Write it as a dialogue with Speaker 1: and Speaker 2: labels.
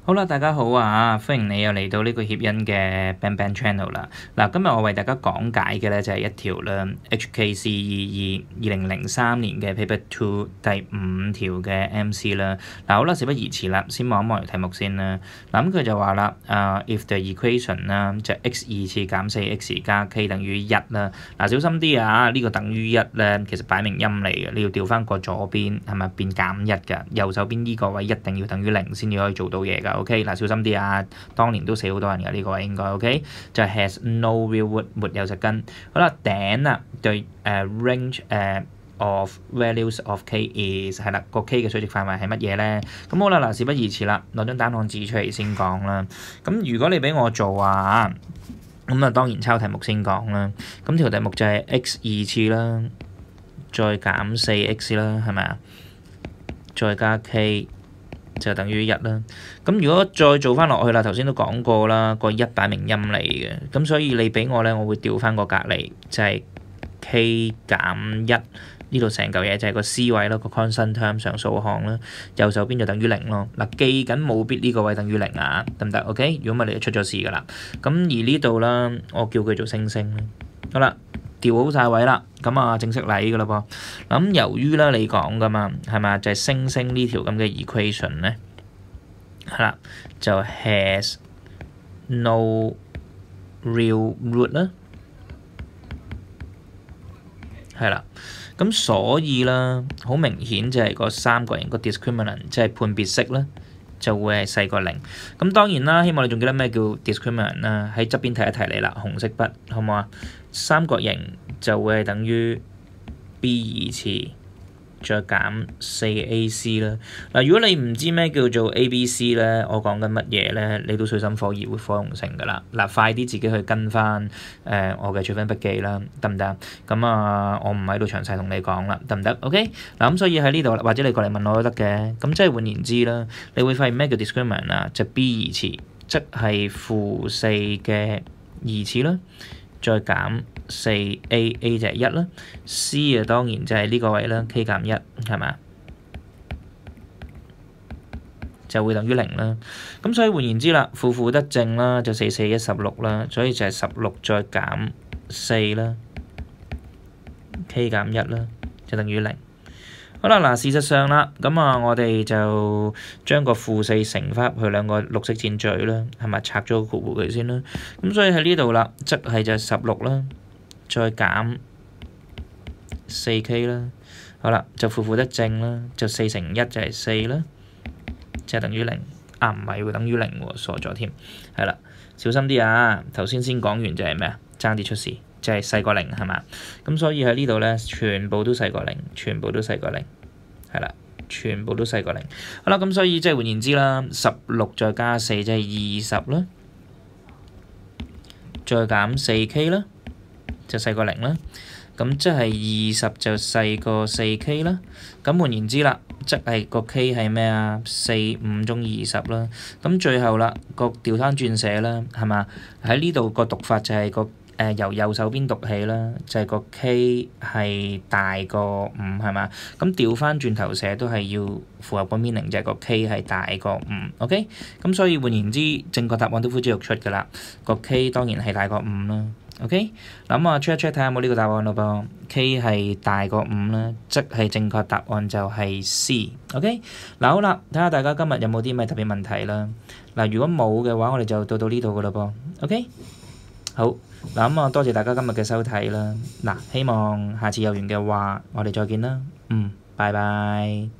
Speaker 1: 好啦，大家好啊！歡迎你又嚟到呢個協恩嘅 Bang Bang Channel 啦。嗱，今日我為大家講解嘅咧就係一條啦 HKCEE 2003年嘅 Paper 2第5條嘅 MC 啦。嗱，好啦，事不宜遲啦，先望一望條題目先啦。嗱，咁佢就話啦，if the equation 啦，就 x 2次減 4x 加 k 等於1啦。嗱，小心啲啊！呢個等於1咧，其實擺明陰嚟嘅，你要調翻個左邊係咪變減1㗎？右手邊呢個位一定要等於0先至可以做到嘢㗎。OK， 嗱，小心啲啊！當年都死好多人㗎，呢個位應該 OK， 就係 has no real root 沒有實根。好啦，頂啊對range of values of k is 係啦，個 k 嘅垂直範圍係乜嘢咧？咁好啦，嗱，事不宜遲啦，攞張單項紙出嚟先講啦。咁如果你俾我做啊，咁啊當然抄題目先講啦。咁條題目就係 x 2次啦，再減 4x 啦，係咪啊？再加 k。就等於1啦。咁如果再做翻落去啦，頭先都講過啦，個1擺明陰嚟嘅，咁所以你俾我咧，我會調翻個隔離，就係 k 減1呢度成嚿嘢就係個 c 位啦，個 constant term 上數項啦，右手邊就等於0咯。嗱，記緊冇必呢個位等於0啊，得唔得 ？OK， 如果唔係你就出咗事㗎啦。咁而呢度啦，我叫佢做星星啦。好啦。調好晒位啦，咁啊正式嚟㗎啦噃。咁由於啦你講㗎嘛，係咪就係星星呢條咁嘅 equation 咧，係啦，就 has no real root 啦，係啦。咁所以啦，好明顯就係個三角形個 discriminant 即係判別式啦，就會係細過0。咁當然啦，希望你仲記得咩叫 discriminant 啦。喺側邊提一提你啦，紅色筆好唔好啊？三角形就會係等於 b 2次再減 4ac 啦。嗱，如果你唔知咩叫做 ABC 咧，我講緊乜嘢咧，你都水深火熱會火紅成㗎啦。嗱，快啲自己去跟翻我嘅取分筆記啦，得唔得？咁啊，我唔喺度詳細同你講啦，得唔得 ？OK。嗱，咁所以喺呢度或者你過嚟問我都得嘅。咁即係換言之啦，你會發現咩叫 discriminant 啊？就 b 2次，即係-4嘅2次啦。再減 4a 就係1啦 ，c 啊當然就係呢個位啦 ，k 減1係咪？就會等於0啦。咁所以換言之啦，負得正啦，就4、4、16啦，所以就係16再減4啦 ，k 減1啦，就等於0。好啦，嗱，事實上啦，咁啊，我哋就將個-4乘翻入去兩個綠色箭嘴啦，係咪拆咗個括弧佢先啦？咁所以喺呢度啦，即係就16啦，再減 4k 啦，好啦，就負得正啦，就4乘1就係4啦，即係等於0。啊，唔係喎，等於0喎，傻咗添。係啦，小心啲啊！頭先講完就係咩啊？爭啲出事。就係細過0係嘛？咁所以喺呢度咧，全部都細過0，全部都細過0，係啦，全部都細過0。好啦，咁所以即係換言之啦，16再加4即係20啦，再減4k 啦，就細過0啦。咁即係20就細過4k 啦。咁換言之啦，即係個 k 係咩啊？4、5中20啦。咁最後啦，個調翻轉寫啦，係嘛？喺呢度個讀法就係個。由右手邊讀起啦，就係個 k 係大過5係嘛？咁調翻轉頭寫都係要符合個 meaning，就係個 k 係大過5。OK， 咁所以換言之，正確答案都呼之欲出㗎啦。個 k 當然係大過5啦。OK， 咁啊 check 睇下有冇呢個答案咯噃。k 係大過5啦，即係正確答案就係 C。OK， 嗱好啦，睇下大家今日有冇啲咩特別問題啦。嗱，如果冇嘅話，我哋就到呢度㗎啦噃。OK。好，嗱咁啊，多謝大家今日嘅收睇啦。嗱，希望下次有緣嘅話，我哋再見啦。拜拜。